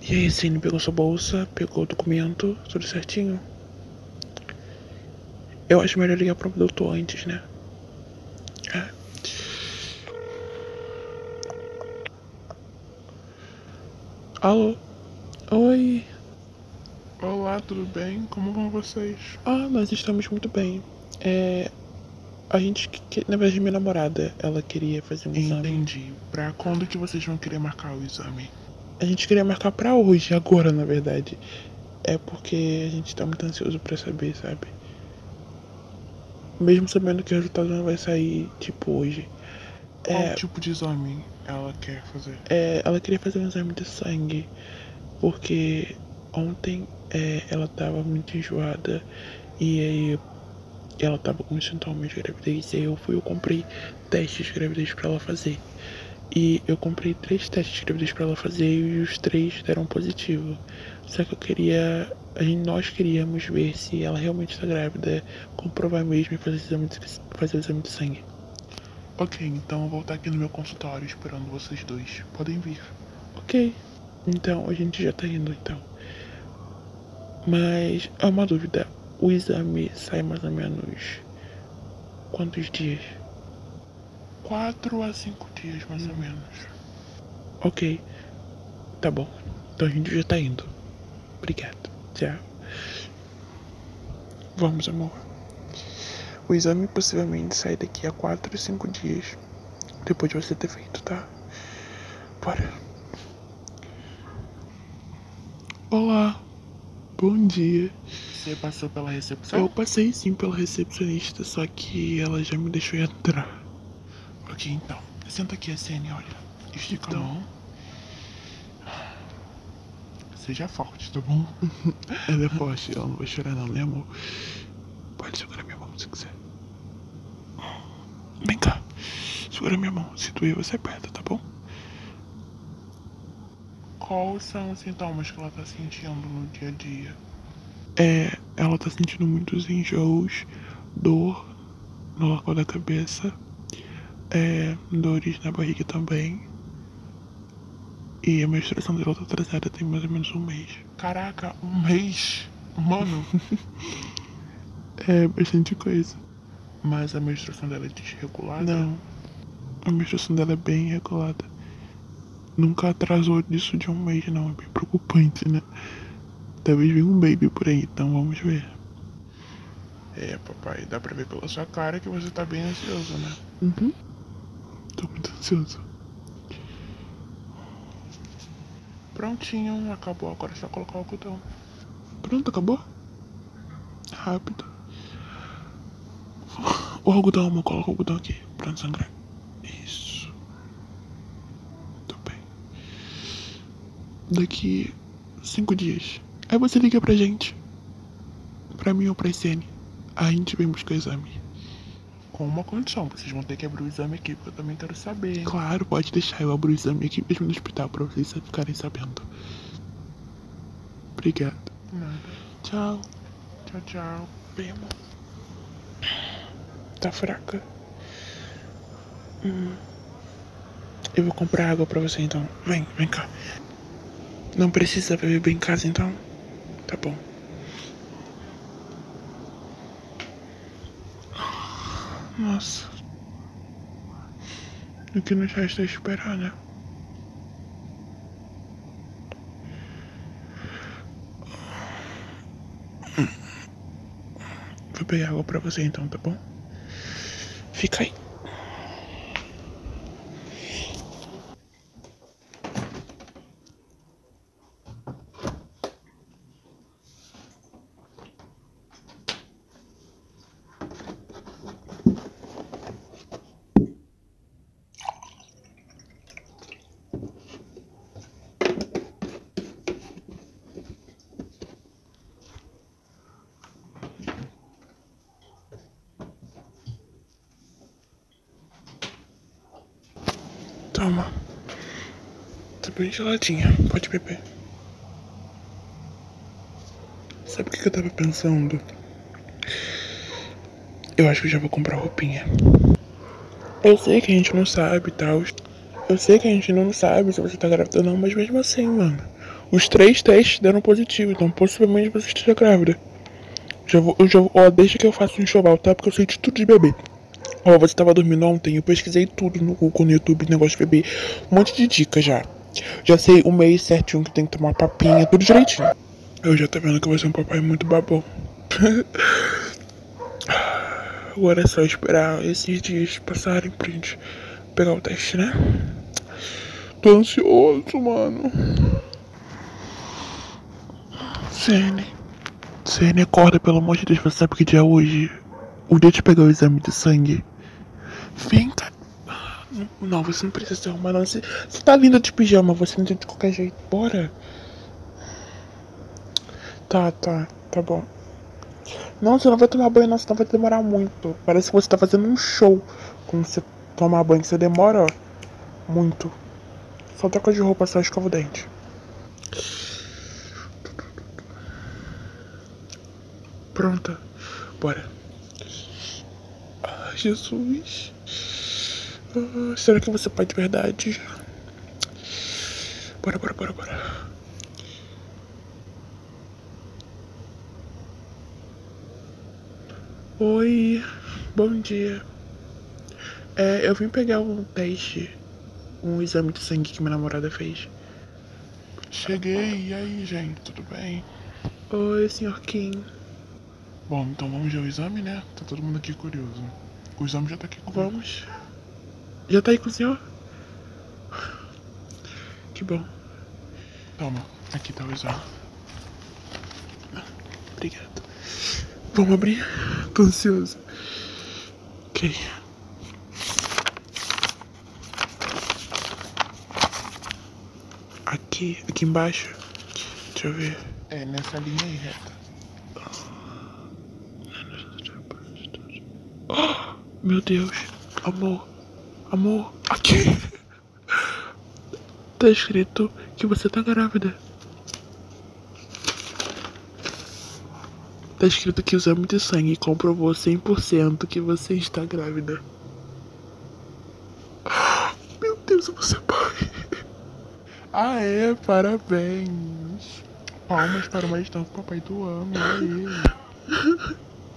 E aí, Cine, pegou sua bolsa, pegou o documento, tudo certinho? Eu acho melhor ligar pro doutor antes, né? É. Alô? Oi? Olá, tudo bem? Como vão vocês? Nós estamos muito bem. A gente, na verdade, minha namorada, ela queria fazer um exame. Entendi. Pra quando que vocês vão querer marcar o exame? A gente queria marcar pra hoje, agora, na verdade. É porque a gente tá muito ansioso pra saber, sabe? Mesmo sabendo que o resultado não vai sair, tipo, hoje. Qual tipo de exame ela quer fazer? Ela queria fazer um exame de sangue, porque ontem ela tava muito enjoada e aí ela tava com sintomas de gravidez. E aí eu comprei testes de gravidez pra ela fazer. E eu comprei 3 testes de gravidez pra ela fazer e os 3 deram positivo. Só que nós queríamos ver se ela realmente está grávida, comprovar mesmo e fazer o exame de sangue. Ok, então eu vou estar aqui no meu consultório esperando vocês dois. Podem vir. Ok, então a gente já tá indo então. Mas é uma dúvida, o exame sai mais ou menos quantos dias? 4 a 5 dias, mais ou menos. Ok, tá bom. Então a gente já tá indo. Obrigado. Tchau. Vamos, amor. O exame possivelmente sai daqui a 4 ou 5 dias. Depois de você ter feito, tá? Bora. Olá. Bom dia. Você passou pela recepção? Eu passei sim pela recepcionista, só que ela já me deixou entrar. Ok, então. Senta aqui, Sene, olha. Estica a mão. Seja forte, tá bom? Ela é forte, ela não vai chorar não, né, amor? Pode segurar minha mão se quiser. Vem cá. Segura minha mão. Se doer, você aperta, tá bom? Quais são os sintomas que ela tá sentindo no dia a dia? Ela tá sentindo muitos enjoos, dor no local da cabeça, dores na barriga também. E a menstruação dela tá atrasada tem mais ou menos um mês. Caraca, um mês? Mano. É bastante coisa. Mas a menstruação dela é desregulada? Não, a menstruação dela é bem regulada. Nunca atrasou disso de um mês, não. É bem preocupante, né? Talvez venha um baby por aí, então vamos ver. Papai, dá pra ver pela sua cara que você tá bem ansioso, né? Uhum. Tô muito ansioso. Prontinho, acabou. Agora é só colocar o algodão. Pronto, acabou? Rápido. O algodão, amor, coloca o algodão aqui pra não sangrar. Isso. Muito bem. Daqui 5 dias. Aí você liga pra gente. Pra mim ou pra Sene. Aí a gente vem buscar o exame. Com uma condição, vocês vão ter que abrir o exame aqui, porque eu também quero saber. Claro, pode deixar. Eu abro o exame aqui mesmo no hospital pra vocês ficarem sabendo. Obrigado. Nada. Tchau. Tchau, tchau. Bem, amor. Tá fraca. Eu vou comprar água pra você então. Vem cá. Não precisa beber em casa então? Tá bom. Nossa. O que nos resta é esperar, né? Vou pegar água pra você então, tá bom? Fica aí. Toma. Tá bem geladinha. Pode beber. Sabe o que eu tava pensando? Eu acho que eu já vou comprar roupinha. Eu sei que a gente não sabe e tal. Eu sei que a gente não sabe se você tá grávida ou não, mas mesmo assim, mano. Os 3 testes deram positivo, então possivelmente você esteja grávida. Ó, deixa que eu faço um enxoval, tá? Porque eu sei de tudo de bebê. Ó, você tava dormindo ontem, eu pesquisei tudo no Google, no YouTube, negócio de bebê. Um monte de dicas já. Já sei o mês certinho que tem que tomar papinha, tudo direitinho. Eu já tô vendo que vai ser um papai muito babão. Agora é só esperar esses dias passarem pra gente pegar o teste, né? Tô ansioso, mano. CN, acorda, pelo amor de Deus, você sabe que dia é hoje? O dia de pegar o exame de sangue. Vem cá. Não, você não precisa se arrumar, não. Você tá linda de pijama, você não tem de qualquer jeito. Bora. Tá bom. Não, você não vai tomar banho, não, senão vai demorar muito. Parece que você tá fazendo um show. Quando você tomar banho, você demora, ó, muito. Só troca de roupa, só escova o dente. Pronta. Bora. Ai, Jesus. Será que você é pai de verdade? Bora. Oi, bom dia. Eu vim pegar um teste, um exame de sangue que minha namorada fez. Cheguei, e aí, gente, tudo bem? Oi, Sr. Kim. Bom, então vamos ver o exame, né? Tá todo mundo aqui curioso. O exame já tá aqui comigo. Vamos. Já tá aí com o senhor? Que bom. Toma, aqui tá o exame. Obrigado. Vamos abrir? Tô ansioso. Ok. Aqui embaixo. Deixa eu ver. É, nessa linha aí, reta. Oh, meu Deus. Amor. Aqui. Tá escrito que você tá grávida. Tá escrito que o exame de sangue comprovou 100% que você está grávida. Meu Deus, você é pai. Aê, parabéns. Palmas para o mais novo papai do ano. Aê.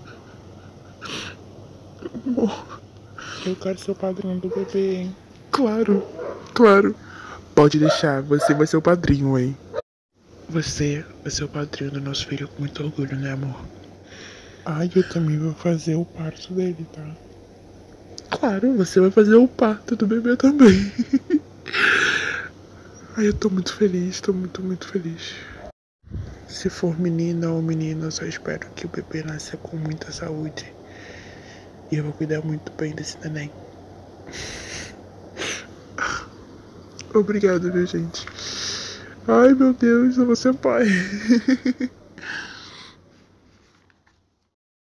Amor, Eu quero ser o padrinho do bebê, hein? claro. Pode deixar, você vai ser o padrinho, hein? Você vai ser o padrinho do nosso filho com muito orgulho, né, amor? Ai, eu também vou fazer o parto dele, tá? Claro, você vai fazer o parto do bebê também. Ai, eu tô muito feliz, tô muito feliz. Se for menina ou menino, eu só espero que o bebê nasça com muita saúde. E eu vou cuidar muito bem desse neném. Obrigado, viu, gente? Ai, meu Deus, eu vou ser pai.